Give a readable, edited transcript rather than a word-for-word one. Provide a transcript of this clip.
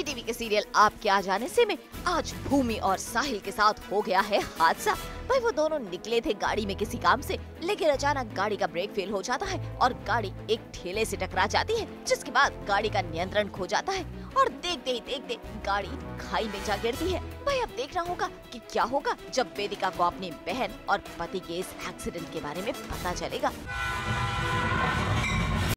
जी TV के serial आपके आ जाने से में आज भूमि और साहिल के साथ हो गया है हादसा। भाई वो दोनों निकले थे गाड़ी में किसी काम से, लेकिन अचानक गाड़ी का ब्रेक फेल हो जाता है और गाड़ी एक ठेले से टकरा जाती है, जिसके बाद गाड़ी का नियंत्रण खो जाता है और देखते ही देखते गाड़ी खाई में जा गिरती है। भाई अब देखना होगा कि क्या होगा जब वेदिका को अपनी बहन और पति के इस एक्सीडेंट के बारे में पता चलेगा।